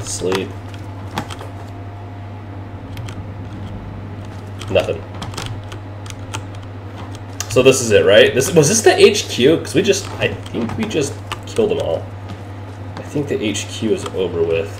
Sleep. Nothing. So this is it, right? Was this the HQ? Because I think we just killed them all. I think the HQ is over with.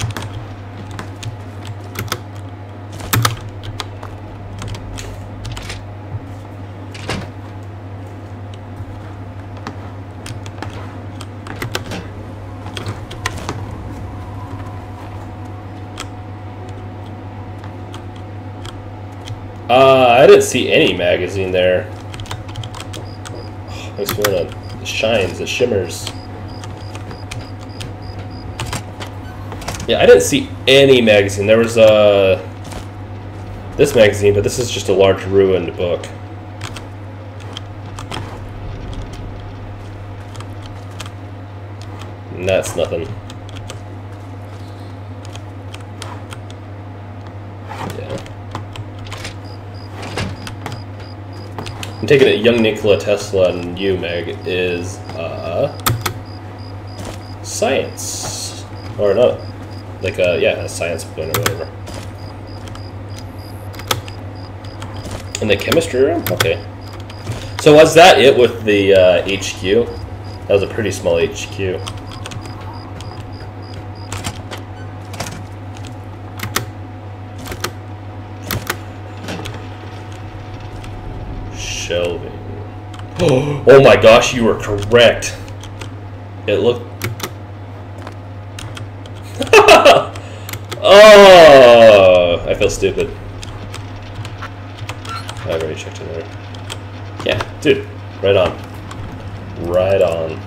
I didn't see any magazine there. Oh, makes me wanna, it shines, it shimmers. Yeah, I didn't see any magazine. There was this magazine, but this is just a large ruined book. And that's nothing. I'm taking it young Nikola Tesla and you, Meg, is science. Or not. Like yeah, a science point or whatever. In the chemistry room? Okay. So was that it with the HQ? That was a pretty small HQ. Shelving. Oh my gosh, you were correct. It looked... Oh, I feel stupid. I already checked in there. Yeah, dude, right on. Right on.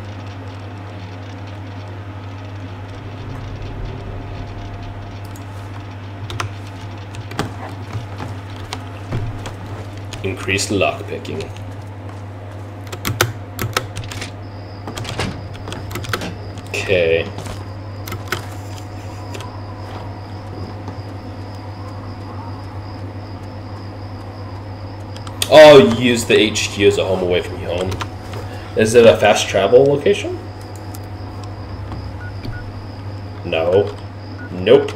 Increased lockpicking. Okay. Oh, you use the HQ as a home away from home. Is it a fast travel location? No. Nope.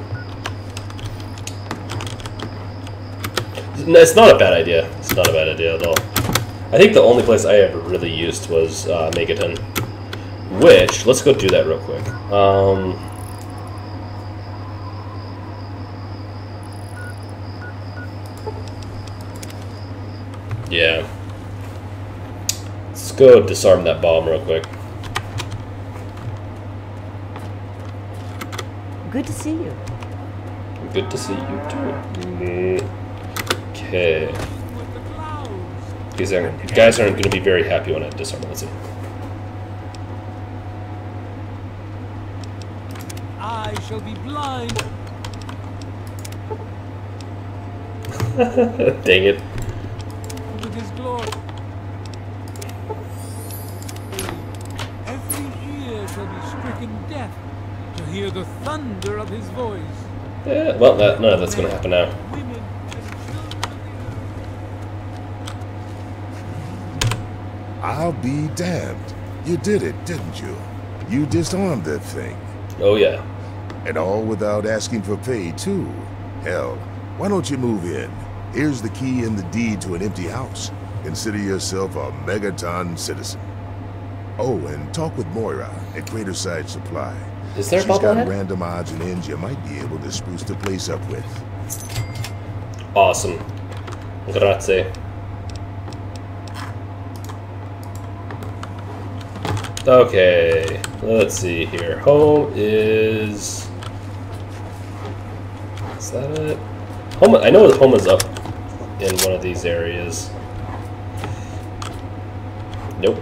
No, it's not a bad idea. It's not a bad idea at all. I think the only place I ever really used was Megaton. Which, let's go do that real quick. Yeah. Let's go disarm that bomb real quick. Good to see you. Good to see you too. Okay. These guys aren't going to be very happy when I disarm them. Let's see. I shall be blind. Dang it. With his glory. Every ear shall be stricken deaf to hear the thunder of his voice. Yeah, well, none of that's going to happen now. Women and children. I'll be damned. You did it, didn't you? You disarmed that thing. Oh, yeah. And all without asking for pay, too. Hell, why don't you move in? Here's the key and the deed to an empty house. Consider yourself a Megaton citizen. Oh, and talk with Moira at Craterside Supply. Is there a She's got bobblehead? random odds and ends you might be able to spruce the place up with. Awesome. Grazie. Okay, let's see here. Home is... Is that it? Home, I know home is up in one of these areas. Nope.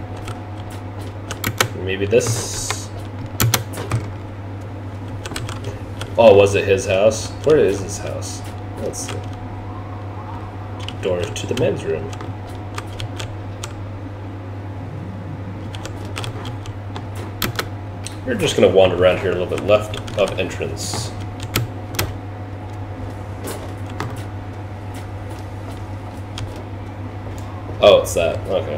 Maybe this? Oh, was it his house? Where is his house? Let's see. Door to the men's room. We're just gonna wander around here a little bit left of entrance. Oh, it's that. Okay.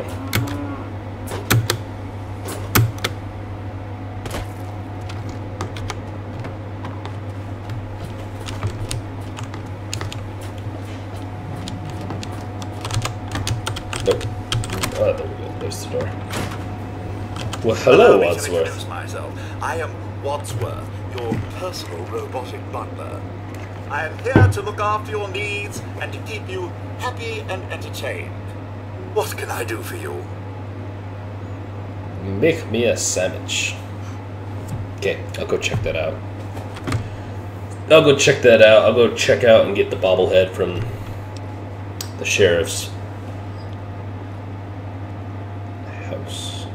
Oh, there we go. There's the door. Well, hello, Allow me to Wadsworth. introduce myself. I am Wadsworth, your personal robotic butler. I am here to look after your needs and to keep you happy and entertained. What can I do for you? Make me a sandwich. Okay, I'll go check that out. I'll go check that out. I'll go check out and get the bobblehead from the sheriff's house.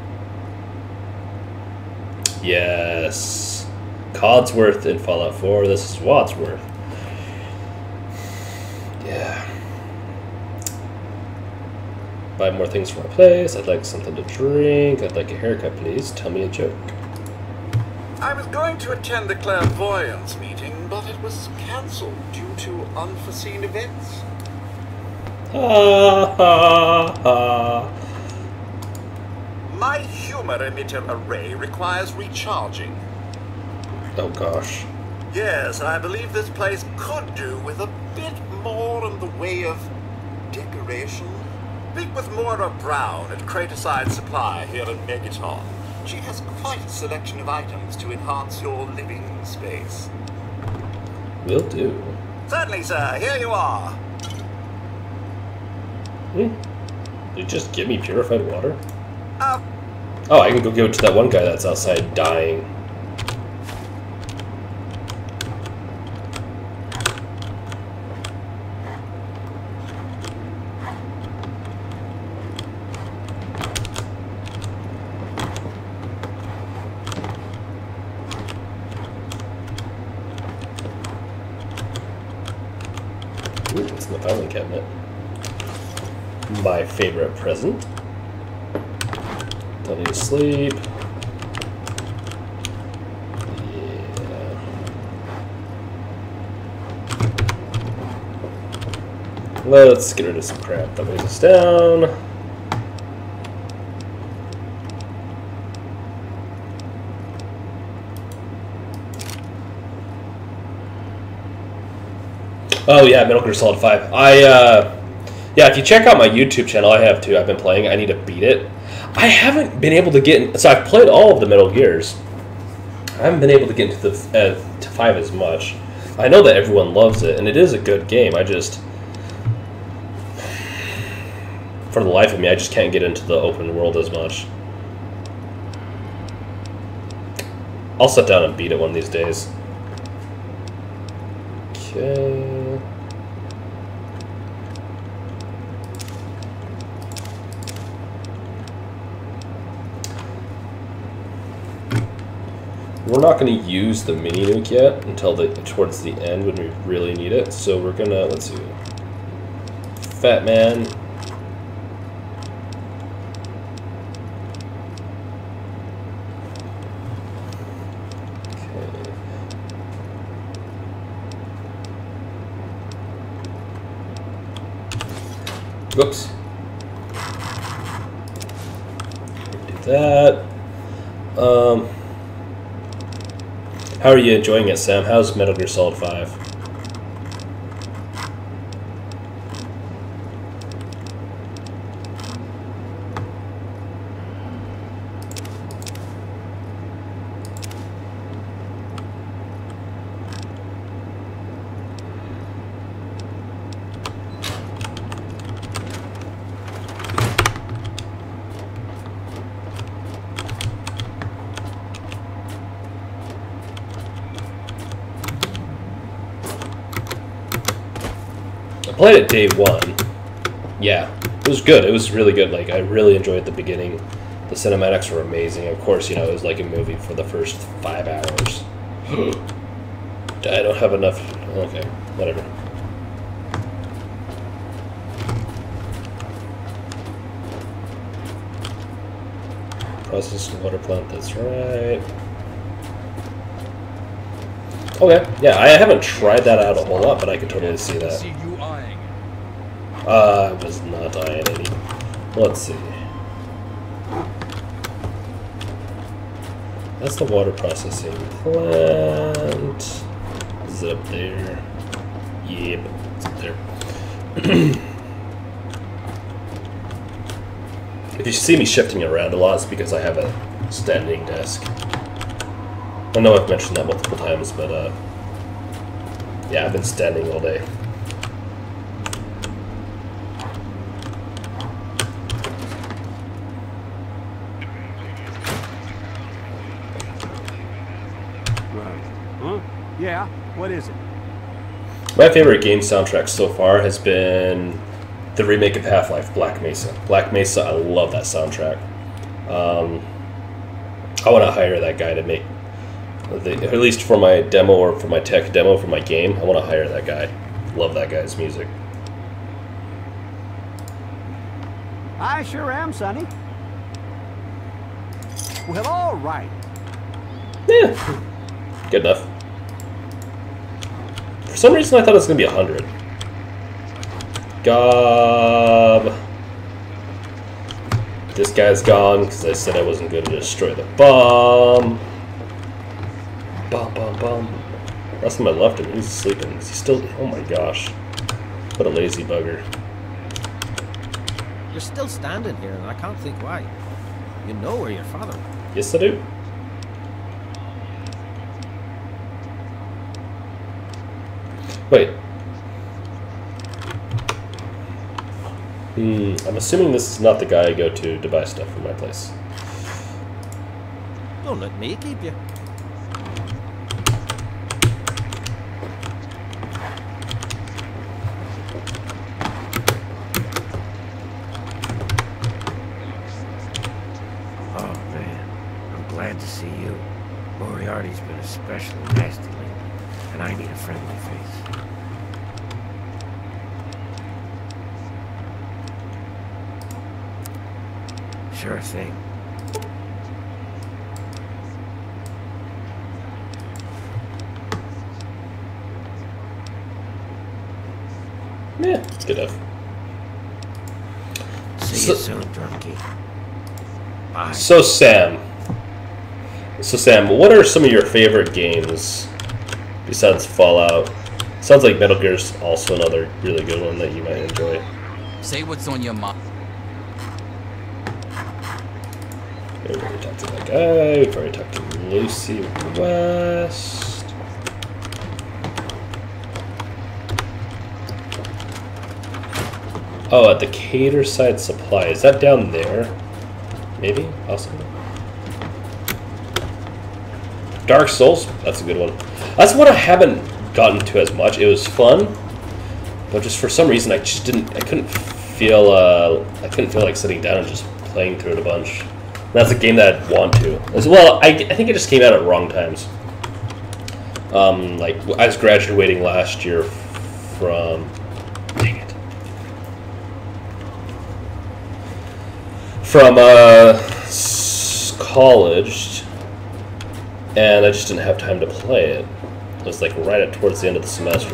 Yes. Codsworth in Fallout 4. This is Wadsworth. Yeah. Buy more things for my place. I'd like something to drink. I'd like a haircut, please. Tell me a joke. I was going to attend the clairvoyance meeting, but it was cancelled due to unforeseen events. Ha ha ha. My humor emitter array requires recharging. Oh gosh. Yes, I believe this place could do with a bit more in the way of decoration. Speak with Moira Brown at Craterside Supply here in Megaton. She has quite a selection of items to enhance your living space. Will do. Certainly, sir. Here you are. Did you just give me purified water? Uh, Oh, I can go give it to that one guy that's outside dying. Ooh, it's in the filing cabinet. My favorite present. Don't need to sleep. Yeah. Let's get rid of some crap that weighs us down. Oh yeah, Metal Gear Solid 5. Yeah, if you check out my YouTube channel, I have too. I've been playing. I need to beat it. I haven't been able to get in, so I've played all of the Metal Gears. I haven't been able to get into the to 5 as much. I know that everyone loves it, and it is a good game. I just, for the life of me, I just can't get into the open world as much. I'll sit down and beat it one of these days. Okay. We're not going to use the mini nuke yet until towards the end when we really need it. So we're gonna, let's see, Fat Man. Okay. Whoops. Do that. How are you enjoying it, Sam? How's Metal Gear Solid 5? I played it day one. Yeah, it was good. It was really good. Like, I really enjoyed the beginning. The cinematics were amazing. Of course, you know, it was like a movie for the first 5 hours. I don't have enough. Okay, whatever. Process water plant, that's right. Okay, yeah, I haven't tried that out a whole lot, but I could totally see that. I was not eyeing any. Let's see. That's the water processing plant. Is it up there? Yep, it's up there. If you see me shifting around a lot, it's because I have a standing desk. I know I've mentioned that multiple times, but yeah, I've been standing all day. Huh? Yeah, what is it? My favorite game soundtrack so far has been the remake of Half-Life, Black Mesa. Black Mesa, I love that soundtrack. I want to hire that guy to make, at least for my demo or for my tech demo for my game, I want to hire that guy. Love that guy's music. I sure am, Sonny. Well, all right. Yeah, good enough. For some reason, I thought it was going to be 100. Gob. This guy's gone because I said I wasn't going to destroy the bomb. Bum, bum, bum. Last time I left him, he's sleeping. Is he still? Oh my gosh. What a lazy bugger. You're still standing here, and I can't think why. You know where your father went. Yes, I do. Wait. I'm assuming this is not the guy I go to buy stuff from my place. Don't let me keep you. Oh man, I'm glad to see you. Moriarty's been especially nasty lately, and I need a friendly face. Sure thing. Yeah, it's good enough. See you soon, drunkie. Bye. So Sam, what are some of your favorite games besides Fallout? Sounds like Metal Gear's also another really good one that you might enjoy. Say what's on your mind. We've already talked to that guy. We've already talked to Lucy West. Oh, at the Cater Side Supply. Is that down there? Maybe? Possibly. Dark Souls? That's a good one. That's one I haven't gotten to as much. It was fun, but just for some reason I couldn't feel like sitting down and just playing through it a bunch. That's a game that I'd want to. As well, I think it just came out at wrong times. Like, I was graduating last year from... Dang it. From college, and I just didn't have time to play it. It was like right towards the end of the semester.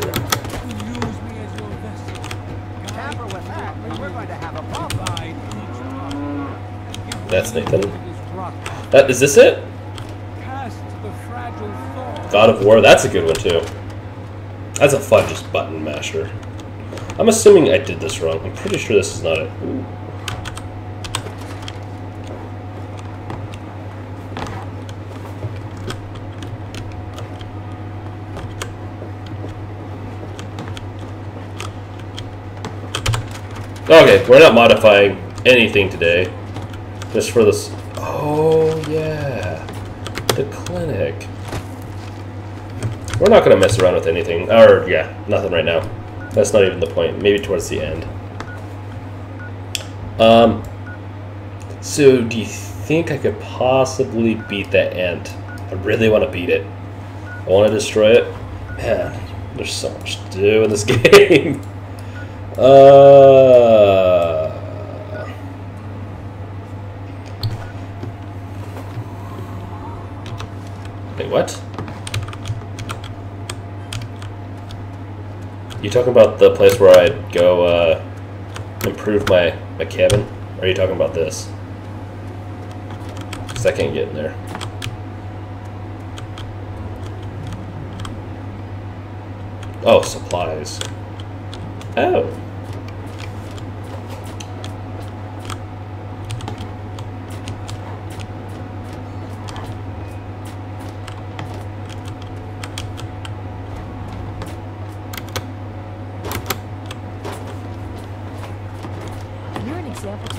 Tamper with that, and we're going to have a problem. That's Nathan. Is this it? God of War, that's a good one too. That's a fun just button masher. I'm assuming I did this wrong. I'm pretty sure this is not it. Ooh. Okay, we're not modifying anything today. Just for this. Oh, yeah. The clinic. We're not going to mess around with anything. Or, yeah, nothing right now. That's not even the point. Maybe towards the end. So, do you think I could possibly beat that ant? I really want to beat it. I want to destroy it. Man, there's so much to do in this game. Wait, what? You talking about the place where I'd go improve my cabin? Or are you talking about this? Because I can't get in there. Oh, supplies. Oh.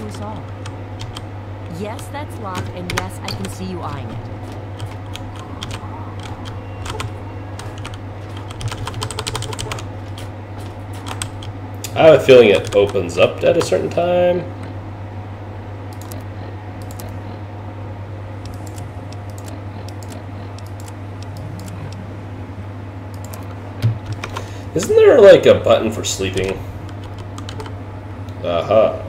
this all? Yes, that's locked, and yes, I can see you eyeing it. I have a feeling it opens up at a certain time. Isn't there like a button for sleeping? Aha.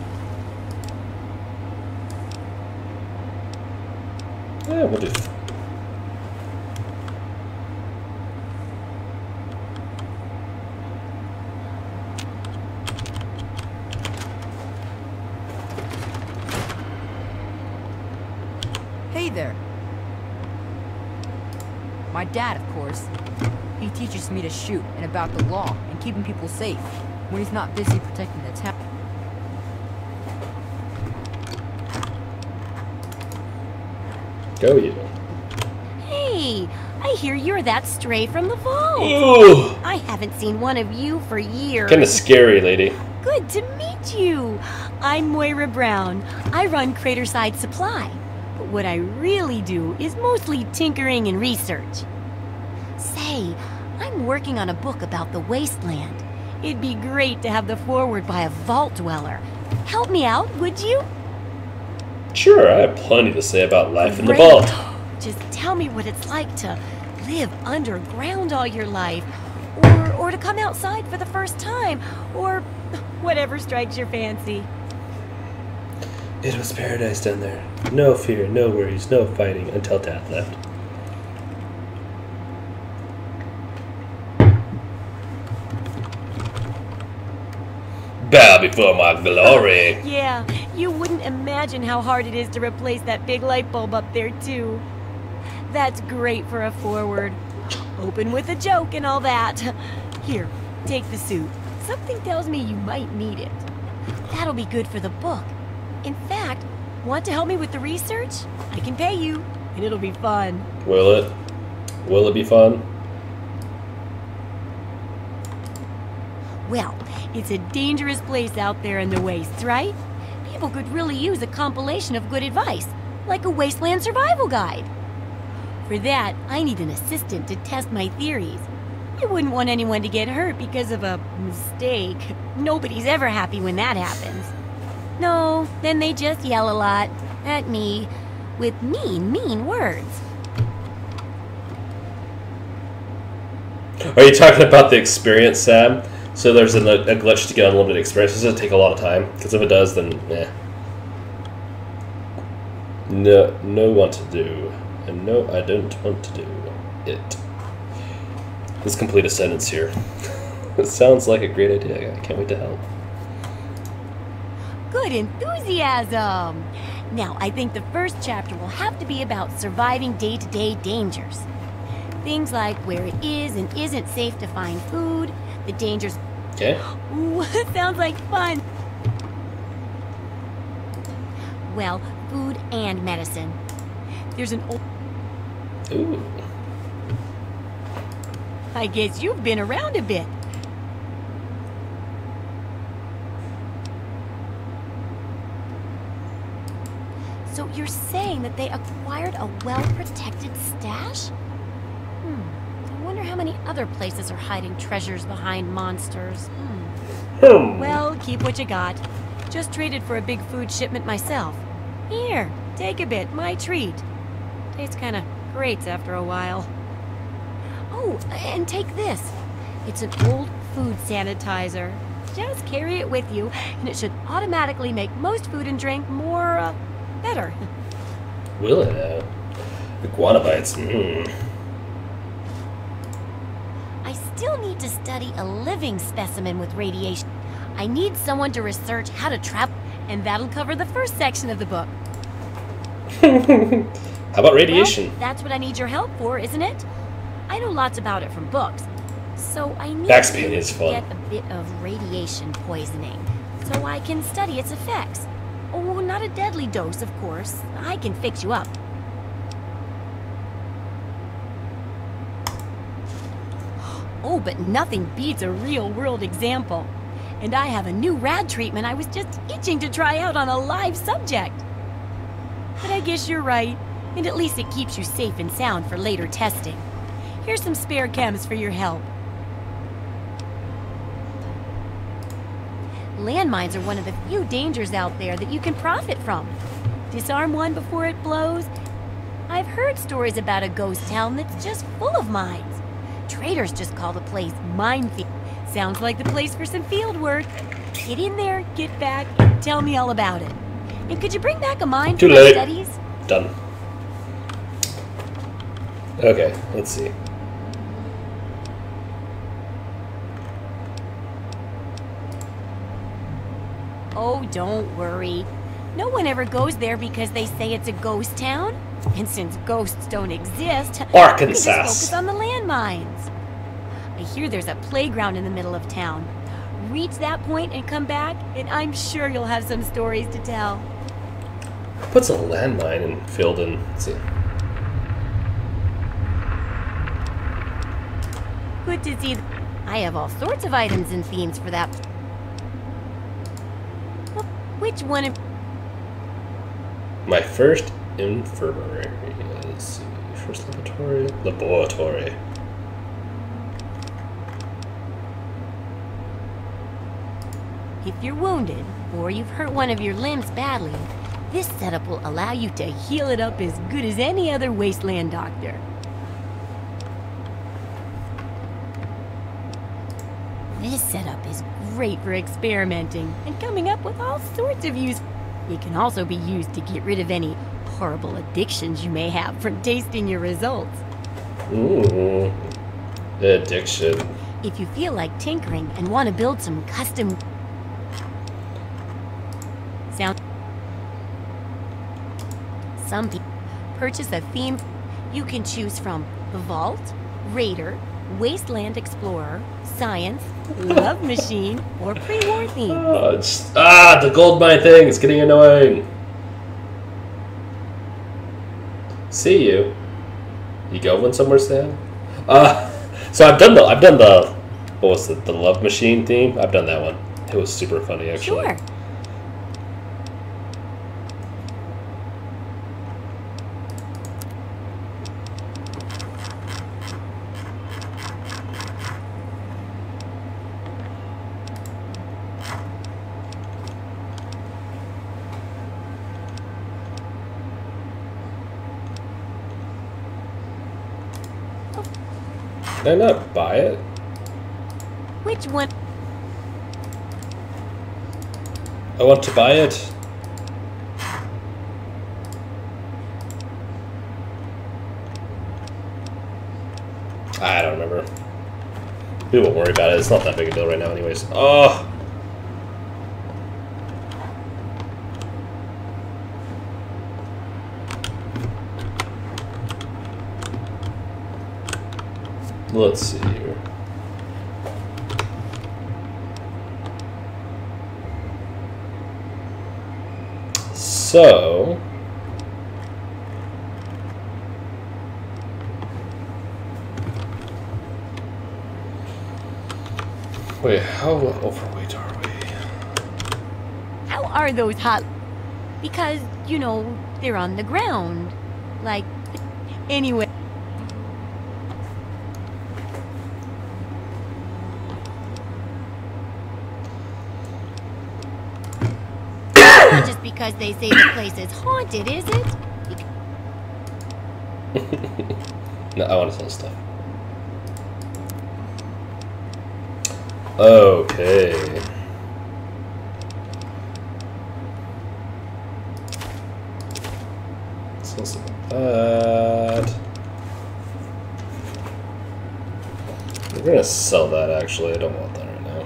Yeah, we'll do. Hey there. My dad, of course. He teaches me to shoot and about the law and keeping people safe when he's not busy protecting the town. Go you. Hey, I hear you're that stray from the vault. Ooh. I haven't seen one of you for years. Kinda scary, lady. Good to meet you. I'm Moira Brown. I run Craterside Supply. But what I really do is mostly tinkering and research. Say, I'm working on a book about the wasteland. It'd be great to have the foreword by a vault dweller. Help me out, would you? Sure, I have plenty to say about life in the Great. vault. Just tell me what it's like to live underground all your life, or to come outside for the first time, or whatever strikes your fancy. It was paradise down there. No fear, no worries, no fighting until Dad left. Bow before my glory. Yeah, you wouldn't imagine how hard it is to replace that big light bulb up there, too. That's great for a forward. Open with a joke and all that. Here, take the suit. Something tells me you might need it. That'll be good for the book. In fact, want to help me with the research? I can pay you, and it'll be fun. Will it? Will it be fun? Well, it's a dangerous place out there in the wastes, right? People could really use a compilation of good advice, like a wasteland survival guide. For that, I need an assistant to test my theories. I wouldn't want anyone to get hurt because of a mistake. Nobody's ever happy when that happens. No, then they just yell a lot at me with mean words. Are you talking about the experience, Sam? So there's a glitch to get unlimited experience. Does it take a lot of time? Because if it does, then eh. No want to do. And no, I don't want to do it. Let's complete a sentence here. It sounds like a great idea. I can't wait to help. Good enthusiasm! Now, I think the first chapter will have to be about surviving day-to-day dangers. Things like where it is and isn't safe to find food, the dangers... Okay. Ooh, sounds like fun! Well, food and medicine. There's an old... Ooh. I guess you've been around a bit. So you're saying that they acquired a well-protected stash? I wonder how many other places are hiding treasures behind monsters. Well, keep what you got. Just traded for a big food shipment myself. Here, take a bit, my treat. Tastes kinda great after a while. Oh, and take this. It's an old food sanitizer. Just carry it with you, and it should automatically make most food and drink more, better. Will it? Iguana bites. I still need to study a living specimen with radiation. I need someone to research how to travel, and that'll cover the first section of the book. How about radiation? Well, that's what I need your help for, isn't it? I know lots about it from books, so I need Back's to pain is fun. get a bit of radiation poisoning, so I can study its effects. Oh, not a deadly dose, of course. I can fix you up. Oh, but nothing beats a real-world example. And I have a new rad treatment I was just itching to try out on a live subject. But I guess you're right, and at least it keeps you safe and sound for later testing. Here's some spare chems for your help. Landmines are one of the few dangers out there that you can profit from. Disarm one before it blows. I've heard stories about a ghost town that's just full of mines. Traders just call the place Minefield. Sounds like the place for some field work. Get in there, get back, and tell me all about it. And could you bring back a mine for my studies? Done. Okay, let's see. Oh, don't worry. No one ever goes there because they say it's a ghost town. And since ghosts don't exist, Arkansas. we just focus on the landmines. I hear there's a playground in the middle of town. Reach that point and come back, and I'm sure you'll have some stories to tell. Puts a landmine in filled in. Let's see. Good to see. I have all sorts of items and themes for that. Well, which one of... My first infirmary. Let's see. First laboratory. Laboratory. If you're wounded, or you've hurt one of your limbs badly, this setup will allow you to heal it up as good as any other wasteland doctor. This setup is great for experimenting and coming up with all sorts of use. It can also be used to get rid of any horrible addictions you may have from tasting your results. Ooh, addiction. If you feel like tinkering and want to build some custom sound, some people purchase a theme. You can choose from the Vault, Raider, Wasteland Explorer, Science, Love Machine, or Pre-War theme. Oh, the gold mine thing is getting annoying. See you. You going somewhere, Sam? So I've done the what was it? The Love Machine theme. I've done that one. It was super funny, actually. Sure. Did I not buy it? Which one? I want to buy it. I don't remember. We won't worry about it. It's not that big a deal right now anyways. Oh! Let's see here. So... Wait, how overweight are we? How are those hot? Because, you know, they're on the ground. Like, anyway. Not just because they say the place is haunted, is it? No, I want to sell stuff. Okay. Sell some of that. We're gonna sell that actually. I don't want that right now.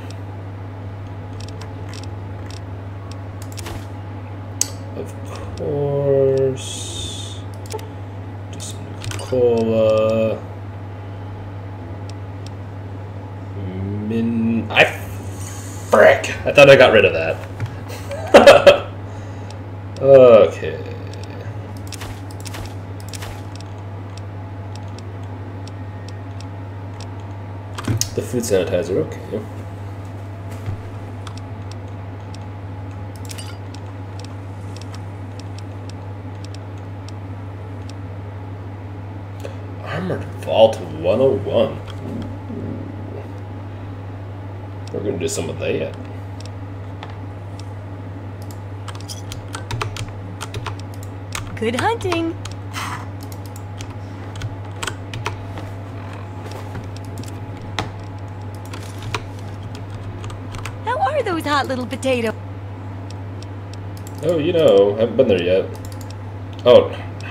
Of course. Just some Coca-Cola. Frick! I thought I got rid of that. Okay. The food sanitizer, okay. 101. We're gonna do some of that. Good hunting. How are those hot little potatoes? Oh, you know, haven't been there yet. Oh.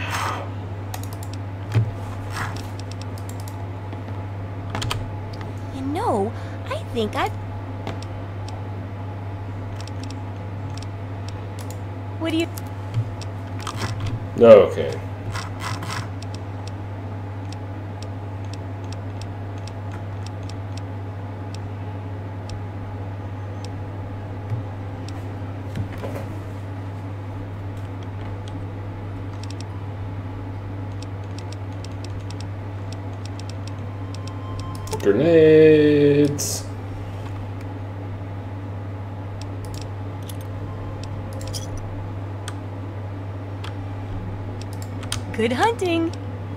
You know, I think I've... What do you... Okay. Grenades. Good hunting.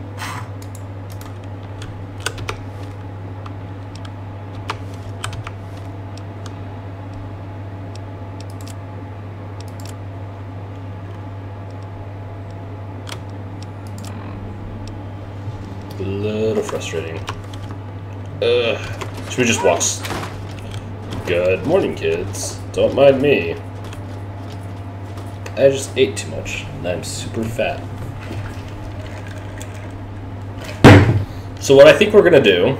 A little frustrating. Should we just walk? Good morning, kids. Don't mind me. I just ate too much, and I'm super fat. So what I think we're gonna do...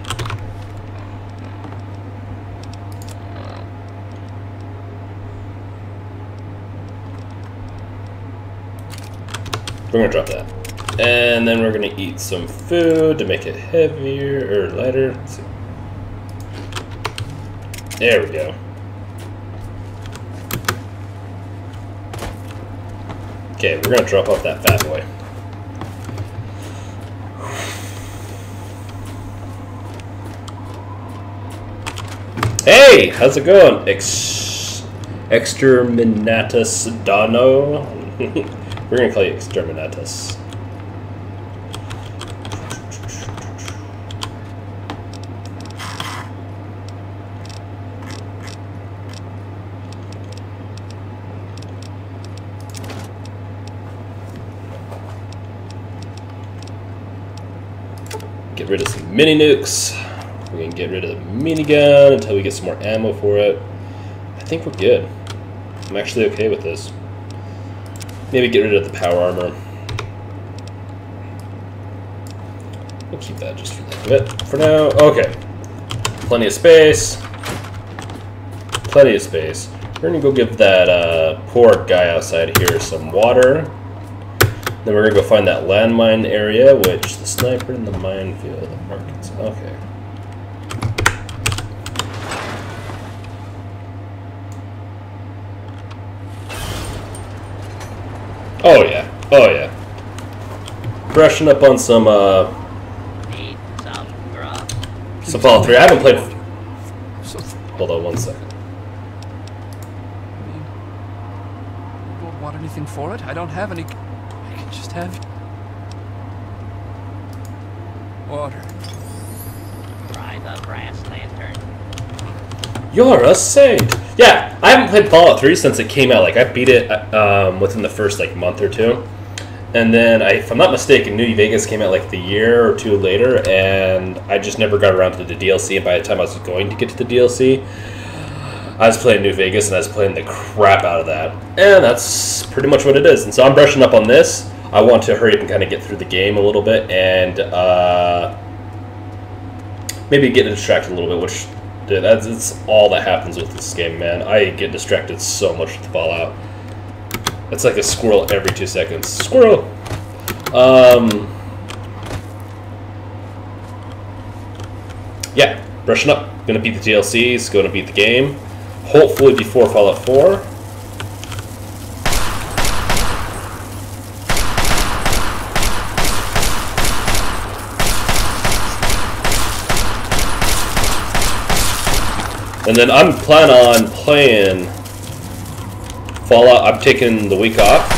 We're gonna drop that. And then we're gonna eat some food to make it heavier, or lighter. Let's see. There we go. Okay, we're gonna drop off that fat boy. Hey, how's it going? Exterminatus Dano? We're gonna call you Exterminatus. Get rid of some mini nukes. We can get rid of the minigun until we get some more ammo for it. I think we're good. I'm actually okay with this. Maybe get rid of the power armor. We'll keep that just for the heck of it for now. Okay. Plenty of space. Plenty of space. We're gonna go give that poor guy outside here some water. Then we're gonna go find that landmine area, which the sniper in the minefield markets. Okay. Oh yeah. Oh yeah. Brushing up on some Need some grub. some Fallout 3. I haven't played. Hold on 1 second. You don't want anything for it? I don't have any. I can just have water. Try the brass lantern. You're a saint. Yeah, I haven't played Fallout 3 since it came out. Like I beat it within the first like month or two, and then if I'm not mistaken, New Vegas came out like the year or two later, and I just never got around to the DLC. And by the time I was going to get to the DLC, I was playing New Vegas, and I was playing the crap out of that. And that's pretty much what it is. And so I'm brushing up on this. I want to hurry up and kind of get through the game a little bit, and maybe get distracted a little bit, which. Dude, that's all that happens with this game, man. I get distracted so much with Fallout. It's like a squirrel every 2 seconds. Squirrel! Yeah, brushing up. Gonna beat the DLCs, gonna beat the game. Hopefully before Fallout 4. And then I'm planning on playing Fallout. I'm taking the week off.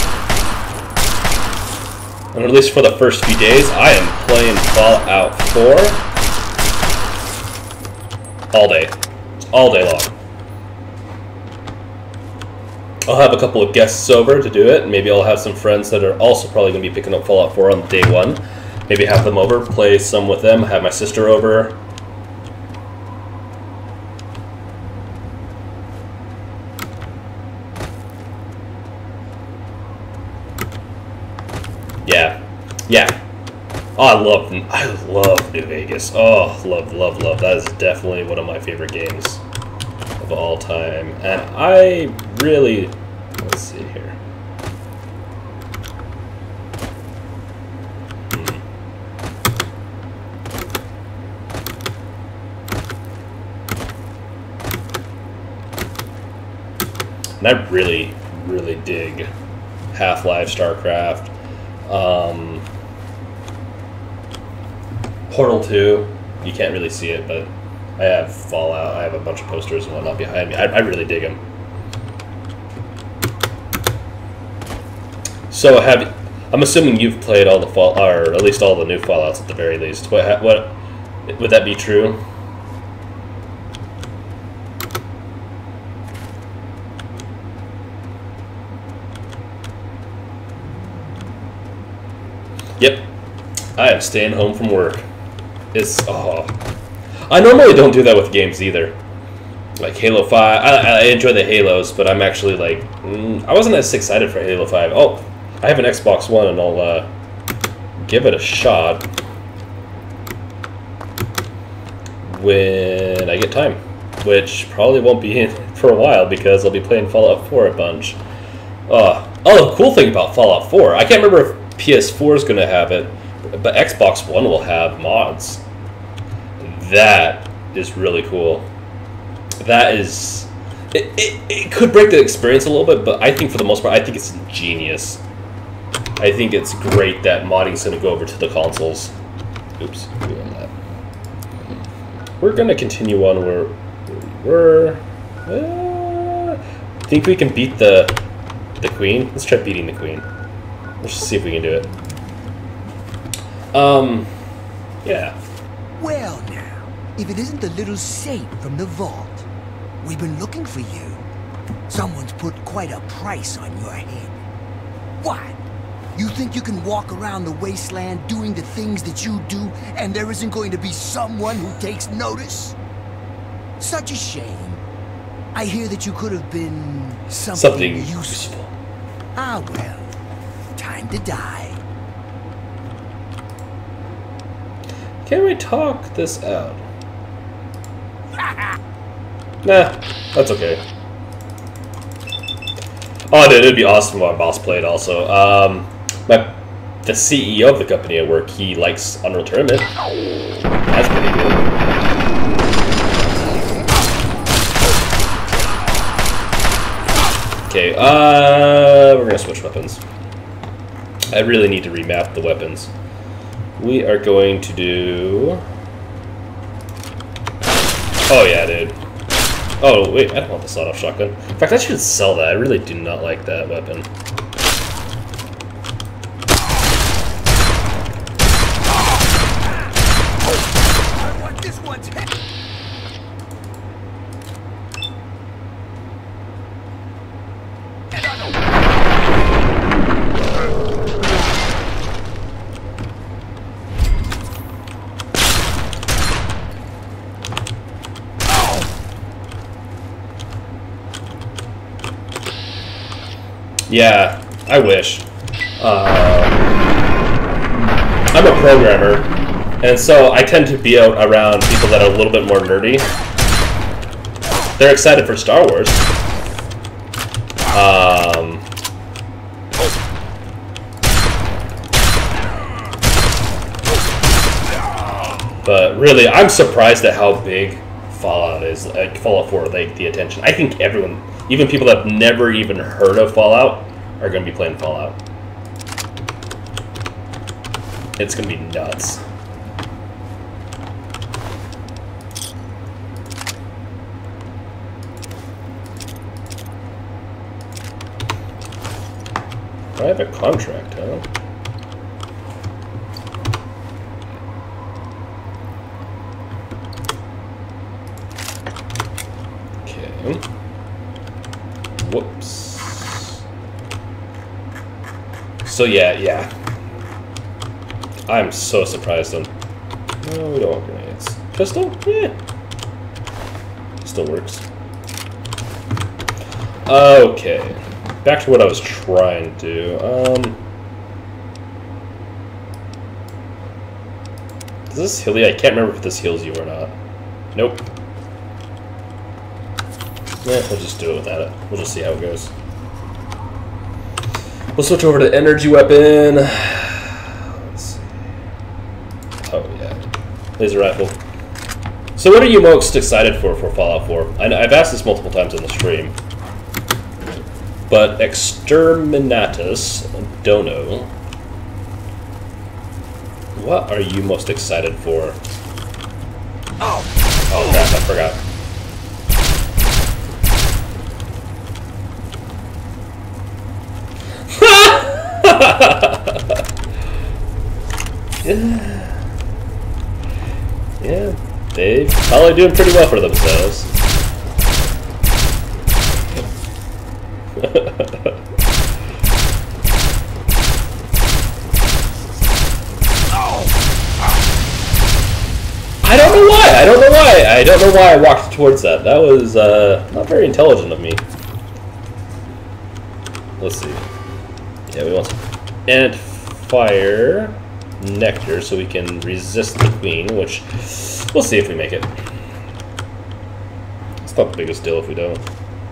And at least for the first few days, I am playing Fallout 4. all day. All day long. I'll have a couple of guests over to do it. Maybe I'll have some friends that are also probably going to be picking up Fallout 4 on day one. Maybe have them over, play some with them, have my sister over. Yeah. Yeah. Oh, I love New Vegas. Oh, love. That is definitely one of my favorite games of all time. And I really, let's see here. And I really dig Half-Life, StarCraft, Portal 2. You can't really see it, but I have Fallout. I have a bunch of posters and whatnot behind me. I really dig them. So I'm assuming you've played all the or at least all the new Fallouts at the very least. What would that be true? Yep, I am staying home from work. I normally don't do that with games either. Like Halo 5, I enjoy the Halos, but I'm actually like, I wasn't as excited for Halo 5. Oh, I have an Xbox One and I'll give it a shot when I get time, which probably won't be in for a while because I'll be playing Fallout 4 a bunch. Oh, the cool thing about Fallout 4, I can't remember if PS4 is going to have it, but Xbox One will have mods. That is really cool. That is... It could break the experience a little bit, but I think for the most part, I think it's genius. I think it's great that modding's going to go over to the consoles. Oops, doing that. We're going to continue on where we were. Think we can beat the Queen? Let's try beating the Queen. Let's just see if we can do it. Yeah. Well now, if it isn't the little saint from the vault. We've been looking for you. Someone's put quite a price on your head. What? You think you can walk around the wasteland doing the things that you do, and there isn't going to be someone who takes notice? Such a shame. I hear that you could have been something useful. Ah well, time to die. Can we talk this out? Nah, that's okay. Oh, dude, it'd be awesome if my boss played also. The CEO of the company at work, he likes Unreal Tournament. That's pretty good. Okay, we're gonna switch weapons. I really need to remap the weapons. We are going to do... Oh yeah, dude. Oh, wait, I don't want the sawed-off shotgun. In fact, I should sell that. I really do not like that weapon. I want this one's head. Yeah, I wish. I'm a programmer, and so I tend to be out around people that are a little bit more nerdy. They're excited for Star Wars. But really, I'm surprised at how big Fallout is. Like Fallout 4, like the attention. I think everyone, even people that have never even heard of Fallout, are going to be playing Fallout. It's going to be nuts. I have a contract, huh? Whoops. So yeah. I'm so surprised on... No, we don't want grenades. Pistol? Yeah. Still works. Okay. Back to what I was trying to do. Does this heal you? I can't remember if this heals you or not. Nope. Yeah, we'll just do it without it. We'll just see how it goes. We'll switch over to energy weapon. Let's see. Oh, yeah. Laser rifle. So what are you most excited for Fallout 4? I've asked this multiple times on the stream. But Exterminatus Dono. What are you most excited for? Oh crap, I forgot. Yeah, they're probably doing pretty well for themselves. I don't know why I walked towards that. That was not very intelligent of me. Let's see. Yeah, we want some Ant Fire Nectar so we can resist the Queen, which we'll see if we make it. It's not the biggest deal if we don't.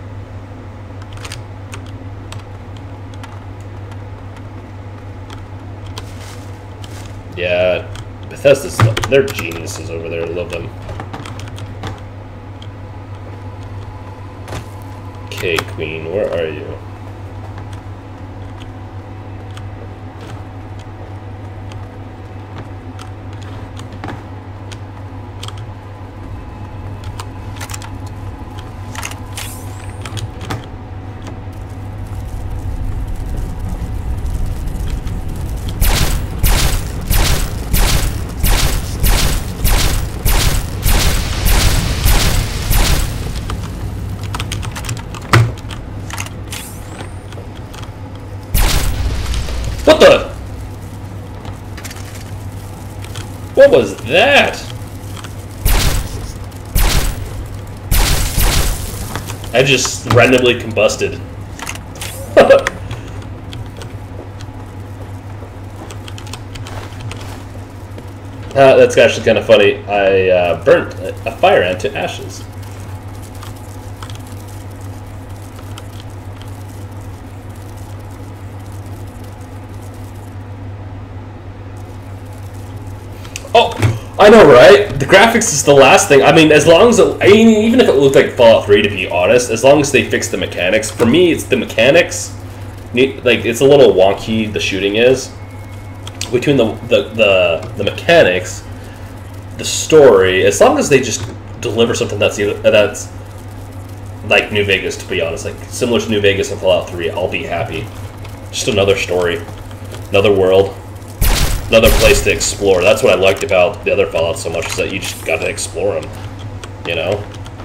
Yeah, Bethesda's, they're geniuses over there. I love them. Okay, Queen, where are you? What the? What was that? I just randomly combusted. That's actually kind of funny. I burnt a fire ant to ashes. Oh, I know, right? The graphics is the last thing. I mean, as long as it, I mean, even if it looked like Fallout 3, to be honest, as long as they fix the mechanics. For me, it's the mechanics. Like, it's a little wonky, the shooting is. Between the mechanics, the story, as long as they just deliver something that's like New Vegas, to be honest, like similar to New Vegas and Fallout 3, I'll be happy. Just another story, another world. Another place to explore. That's what I liked about the other Fallout so much, is that you just got to explore them, you know?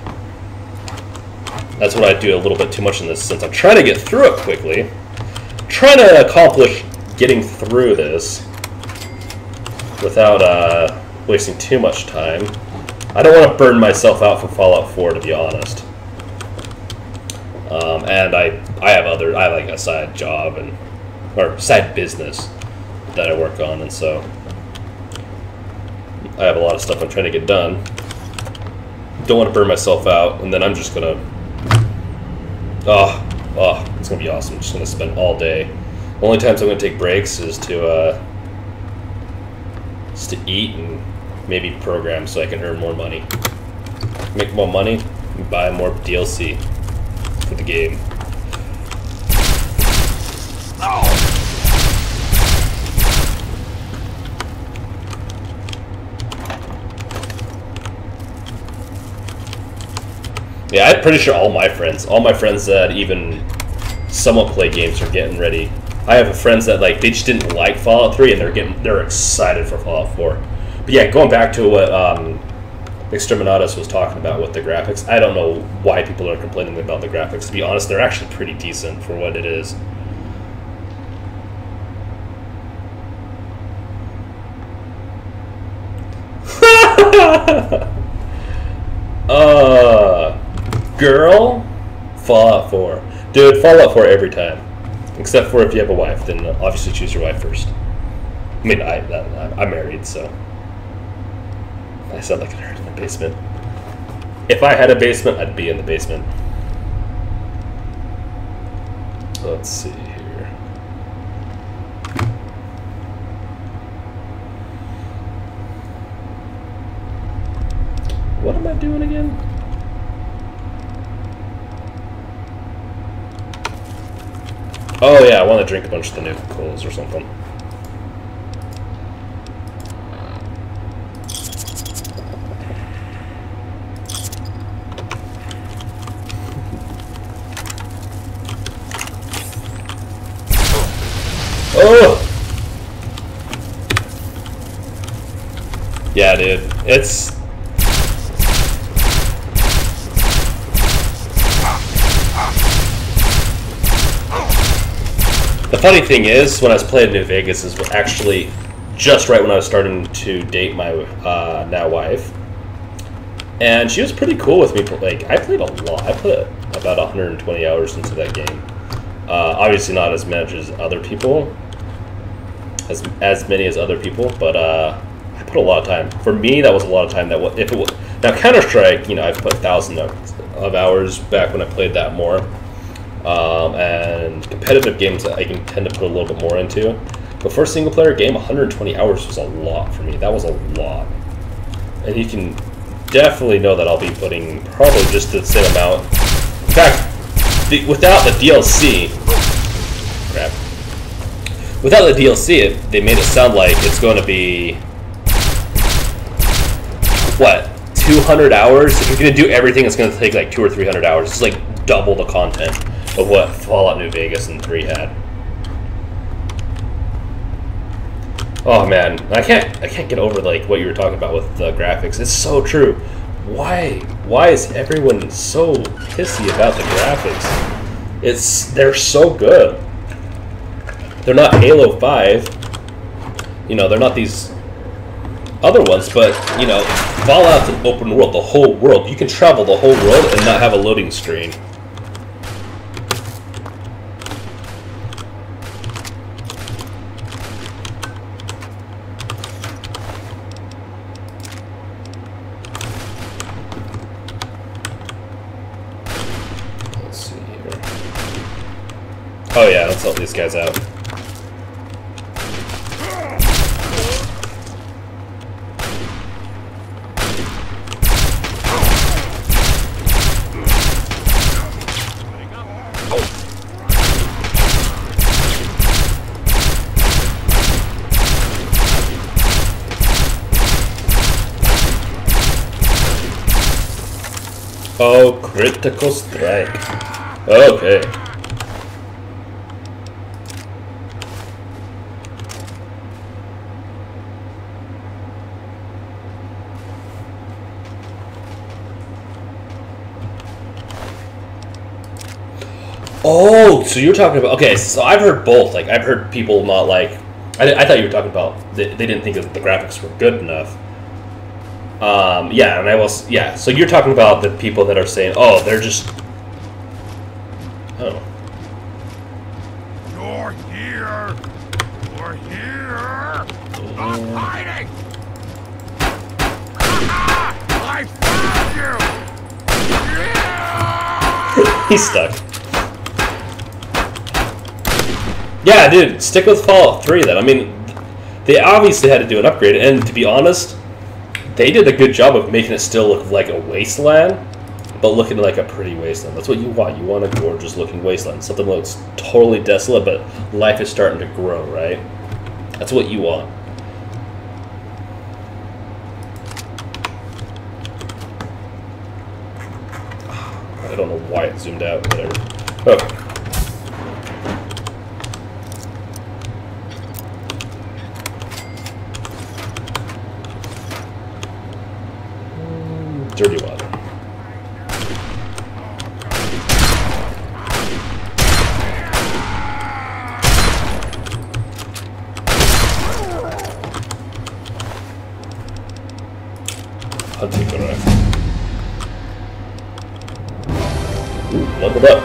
That's what I do a little bit too much in this, since I'm trying to get through it quickly. I'm trying to accomplish getting through this without wasting too much time. I don't want to burn myself out for Fallout 4, to be honest. And I have like a side job or side business that I work on, and so I have a lot of stuff I'm trying to get done. Don't want to burn myself out, and then I'm just gonna it's gonna be awesome. I'm just gonna spend all day. The only times I'm gonna take breaks is to eat and maybe program so I can earn more money. Make more money and buy more DLC for the game. Yeah, I'm pretty sure all my friends that even somewhat play games are getting ready. I have friends that they just didn't like Fallout 3 and they're excited for Fallout 4. But yeah, going back to what Exterminatus was talking about with the graphics. I don't know why people are complaining about the graphics. To be honest, they're actually pretty decent for what it is. Girl? Fallout 4. Dude, Fallout 4 every time. Except for if you have a wife, then obviously choose your wife first. I mean, I'm married, so... I sound like a nerd in the basement. If I had a basement, I'd be in the basement. Let's see here. What am I doing again? Oh yeah, I want to drink a bunch of the new coals or something. Oh! Yeah, dude. It's... The funny thing is, when I was playing New Vegas, is actually just right when I was starting to date my now wife. And she was pretty cool with me. Like, I played a lot. I put about 120 hours into that game. Obviously not as much as other people. As many as other people, but I put a lot of time. For me, that was a lot of time. That if it was now Counter-Strike, you know, I've put thousands of hours back when I played that more. And competitive games I can tend to put a little bit more into. But for a single player game, 120 hours was a lot for me. That was a lot. And you can definitely know that I'll be putting probably just the same amount. In fact, without the DLC, crap. Without the DLC, they made it sound like it's going to be, what, 200 hours? If you're going to do everything, it's going to take like 200 or 300 hours. It's like double the content of what Fallout New Vegas and 3 had. Oh man, I can't get over like what you were talking about with the graphics. It's so true. Why is everyone so pissy about the graphics? They're so good. They're not Halo 5. You know, they're not these other ones, but, you know, Fallout's an open world, the whole world. You can travel the whole world and not have a loading screen. Let's see here. Oh yeah, let's help these guys out. Oh, critical strike. Okay. Oh, so you're talking about... Okay, so I've heard both. Like, I've heard people not like... I thought you were talking about... They didn't think that the graphics were good enough. Yeah, and I was... Yeah, so you're talking about the people that are saying, oh, they're just... Oh. You're here! You're here! Stop hiding! I found you! He's stuck. Yeah, dude, stick with Fallout 3 then. I mean, they obviously had to do an upgrade, and to be honest, they did a good job of making it still look like a wasteland, but looking like a pretty wasteland. That's what you want. You want a gorgeous looking wasteland. Something that looks totally desolate, but life is starting to grow, right? That's what you want. I don't know why it zoomed out, whatever. Okay. 31. I'll take the rifle. Ooh, leveled up.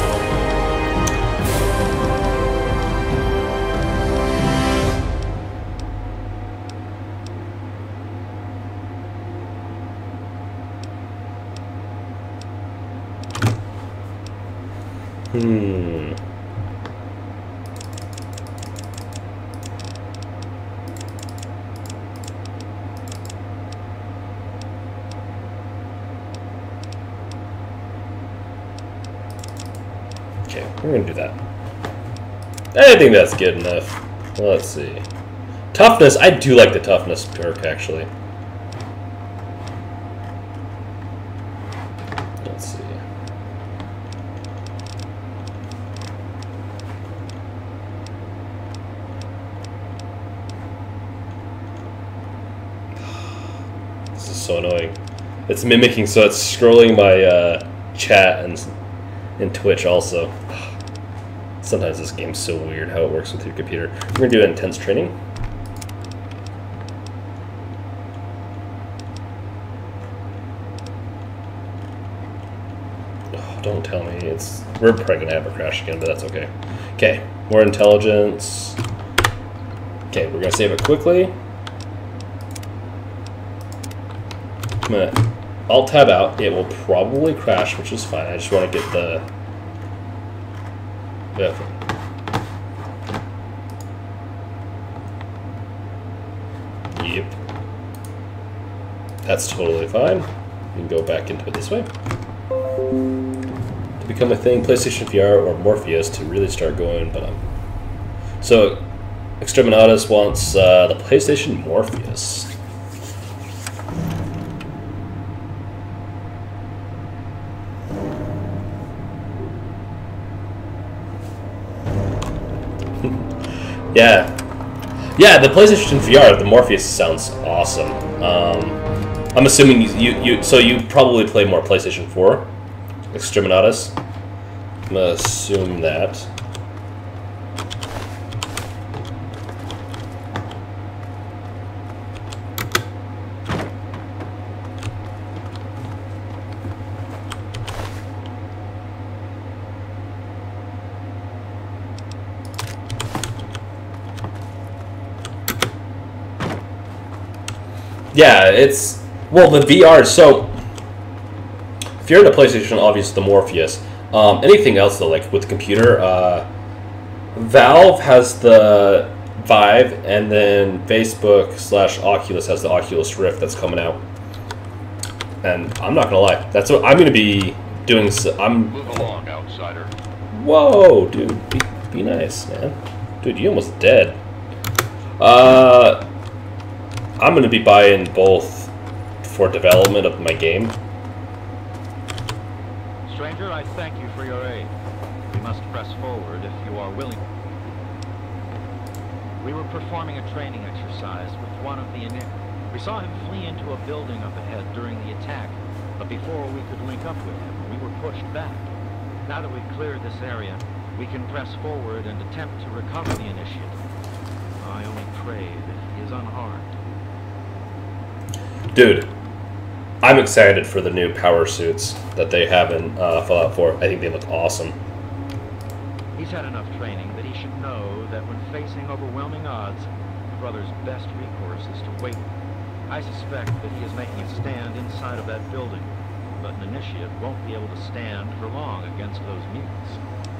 Okay, we're gonna do that. I think that's good enough. Let's see. Toughness, I do like the toughness perk, actually. Let's see. This is so annoying. It's mimicking, so it's scrolling my chat and Twitch also. Sometimes this game's so weird how it works with your computer. We're gonna do intense training. Oh, don't tell me we're probably gonna have a crash again, but that's okay. Okay, more intelligence. Okay, we're gonna save it quickly. I'm gonna Alt tab out. It will probably crash, which is fine. I just want to get the Yep. That's totally fine. You can go back into it this way. To become a thing, PlayStation VR or Morpheus to really start going, but so Exterminatus wants the PlayStation Morpheus. Yeah. Yeah, the PlayStation VR, the Morpheus sounds awesome. I'm assuming you probably play more PlayStation 4, Exterminatus. I'm gonna assume that. Yeah, it's... Well, the VR, so... If you're into PlayStation, obviously the Morpheus. Anything else, though, like with the computer, Valve has the Vive, and then Facebook/Oculus has the Oculus Rift that's coming out. And I'm not gonna lie, that's what I'm gonna be doing. Move along, outsider. Whoa, dude, be nice, man. Dude, you almost dead. I'm going to be buying both for development of my game. Stranger, I thank you for your aid. We must press forward if you are willing. We were performing a training exercise with one of the We saw him flee into a building up ahead during the attack, but before we could link up with him, we were pushed back. Now that we've cleared this area, we can press forward and attempt to recover the initiative. I only pray that he is unharmed. Dude, I'm excited for the new power suits that they have in Fallout 4. I think they look awesome. He's had enough training that he should know that when facing overwhelming odds, brother's best recourse is to wait. I suspect that he is making a stand inside of that building, but an initiate won't be able to stand for long against those mutants.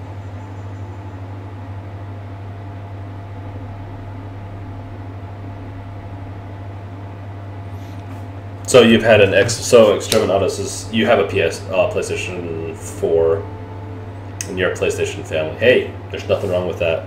So you've had an Exterminatus is you have a PlayStation 4 and you're a PlayStation family. Hey, there's nothing wrong with that.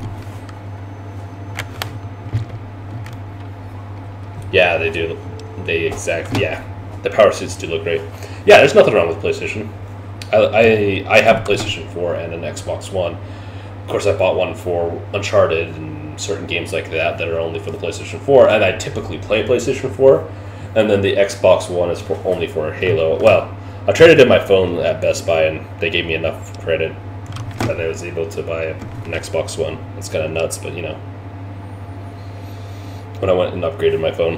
Yeah, they do. Yeah, the power suits do look great. Yeah, there's nothing wrong with PlayStation. I have a PlayStation 4 and an Xbox One. Of course, I bought one for Uncharted and certain games like that that are only for the PlayStation 4, and I typically play PlayStation 4. and then the Xbox One is only for Halo. Well, I traded in my phone at Best Buy, and they gave me enough credit that I was able to buy an Xbox One. It's kind of nuts, but you know, when I went and upgraded my phone.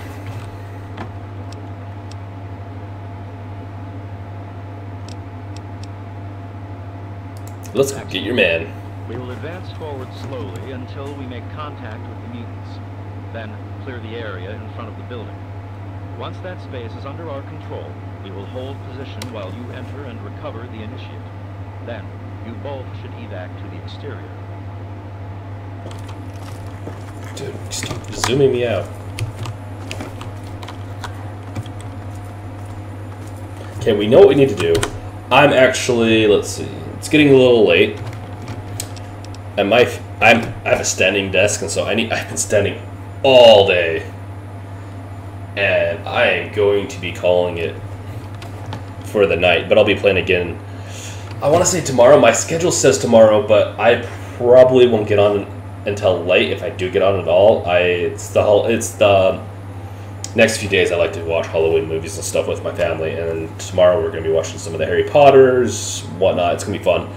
Let's go get your man. We will advance forward slowly until we make contact with the mutants. Then clear the area in front of the building. Once that space is under our control, we will hold position while you enter and recover the initiate. Then, you both should evac to the exterior. Dude, stop zooming me out. Okay, we know what we need to do. I'm actually, let's see, it's getting a little late. And I have a standing desk, and so I've been standing all day. And I am going to be calling it for the night, but I'll be playing again. I want to say tomorrow. My schedule says tomorrow, but I probably won't get on until late if I do get on at all. It's the next few days I like to watch Halloween movies and stuff with my family, and tomorrow we're going to be watching some of the Harry Potters, whatnot. It's going to be fun.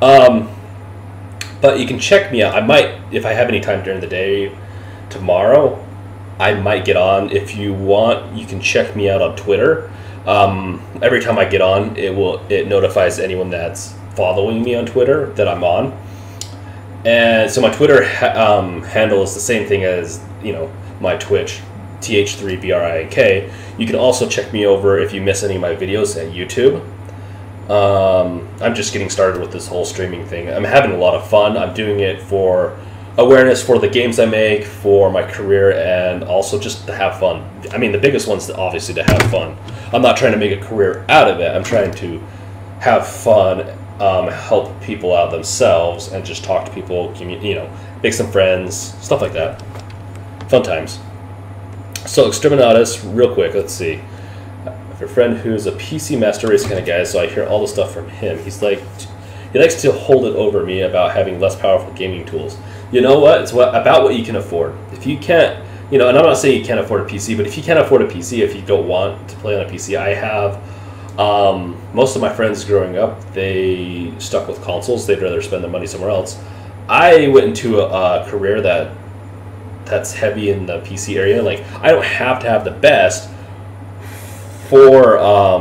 But you can check me out. I might, if I have any time during the day tomorrow, I might get on. If you want, you can check me out on Twitter. Every time I get on, it notifies anyone that's following me on Twitter that I'm on. And so my Twitter handle is the same thing as, you know, my Twitch, TH3BRINK. You can also check me over if you miss any of my videos at YouTube. I'm just getting started with this whole streaming thing. I'm having a lot of fun. I'm doing it for awareness for the games I make, for my career, and also just to have fun. I mean, the biggest one's obviously to have fun. I'm not trying to make a career out of it. I'm trying to have fun, help people out themselves, and just talk to people, you know, make some friends, stuff like that. Fun times. So Exterminatus, real quick, let's see. I have a friend who's a PC Master Race kind of guy, so I hear all the stuff from him. He likes to hold it over me about having less powerful gaming tools. You know what? It's about what you can afford. If you can't, you know, and I'm not saying you can't afford a PC, but if you can't afford a PC, if you don't want to play on a PC, I have, most of my friends growing up, they stuck with consoles. They'd rather spend their money somewhere else. I went into a career that's heavy in the PC area. Like, I don't have to have the best for,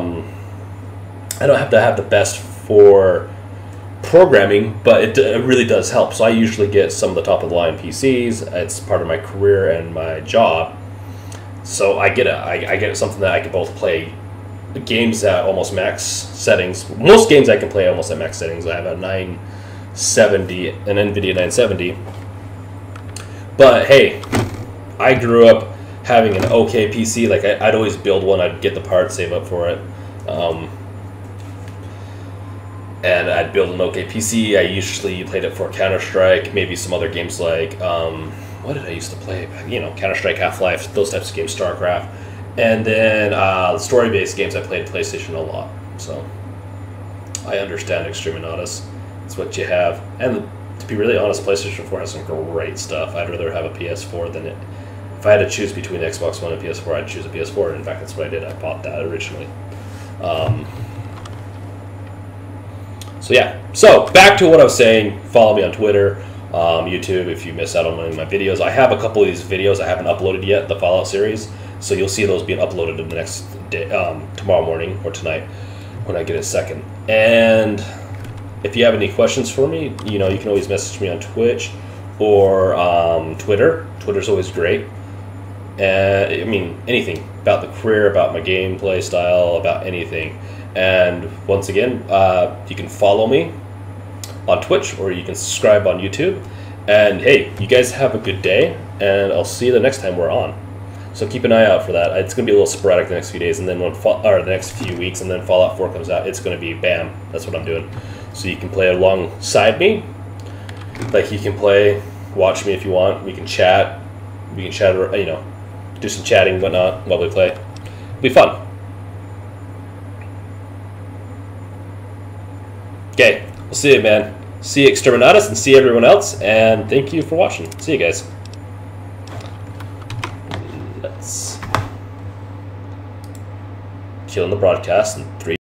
I don't have to have the best for programming, but it really does help. So I usually get some of the top of the line PCs. It's part of my career and my job. So I get it. I get something that I can both play games at almost max settings. Most games I can play almost at max settings. I have a 970, an NVIDIA 970. But hey, I grew up having an okay PC. Like I'd always build one. I'd get the parts, save up for it. And I'd build an okay PC. I usually played it for Counter-Strike, maybe some other games like, what did I used to play? You know, Counter-Strike, Half-Life, those types of games, StarCraft. And then story-based games, I played PlayStation a lot. So I understand Exterminatus. It's what you have. And to be really honest, PlayStation 4 has some great stuff. I'd rather have a PS4 than it. If I had to choose between Xbox One and PS4, I'd choose a PS4. In fact, that's what I did. I bought that originally. So yeah, so back to what I was saying. Follow me on Twitter, YouTube if you miss out on any of my videos. I have a couple of these videos I haven't uploaded yet, the Fallout series. So you'll see those being uploaded in the next day, tomorrow morning or tonight when I get a second. And if you have any questions for me, you know, you can always message me on Twitch or Twitter. Twitter's always great. I mean, anything about the career, about my gameplay style, about anything. And once again, you can follow me on Twitch or you can subscribe on YouTube. And hey, you guys have a good day, and I'll see you the next time we're on. So keep an eye out for that. It's going to be a little sporadic the next few days, and then the next few weeks, and then Fallout 4 comes out, it's going to be bam. That's what I'm doing. So you can play alongside me. Like you can play, watch me if you want. We can chat. We can chat, you know, do some chatting, whatnot while we play. It'll be fun. Okay, we'll see you, man. See you, Exterminatus, and see everyone else, and thank you for watching. See you guys. Let's killing the broadcast, and 3